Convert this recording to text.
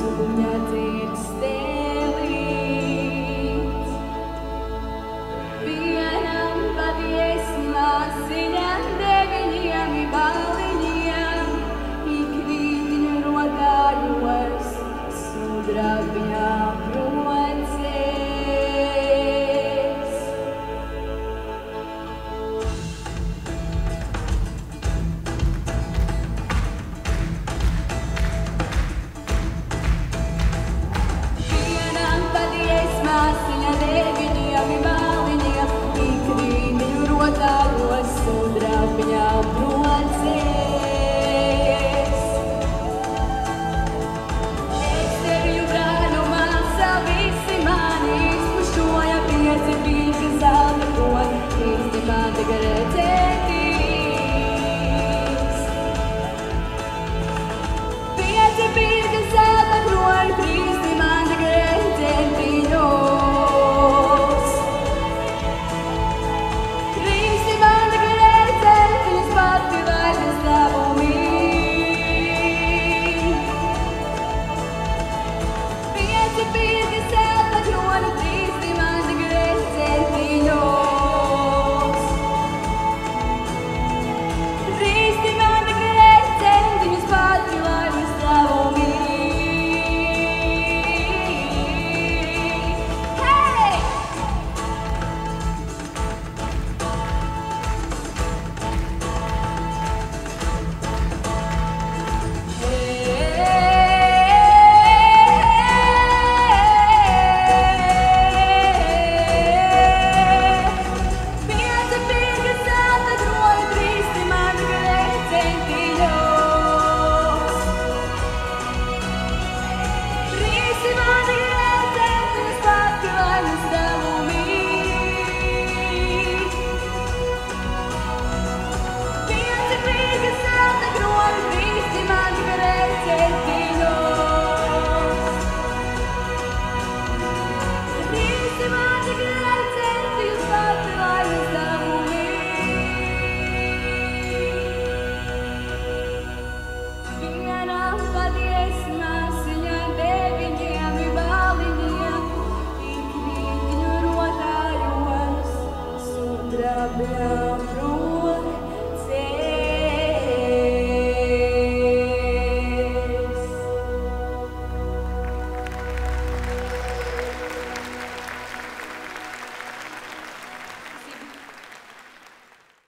suņa dzird stēlīts. Vienam patiesmā ziņam deviņiem I baliņiem, ik rītiņu rodājos, sudrab viņa proces. Vienam patiesmā ziņa deviņiem I baliņiem, ik rītiņu rodājos, sudrab viņa proces. Es tevi brāļu māsā, visi mani izpušoja, pieci pirka zelta kroņi, īsti man tagad redzētīs. Pieci pirka zelta kroņi, īsti man tagad redzētījos. Īsti man tagad redzētījos, pati vairs tavu mīl. Pieci pirka zelta kroņi, īsti man tagad redzētījos.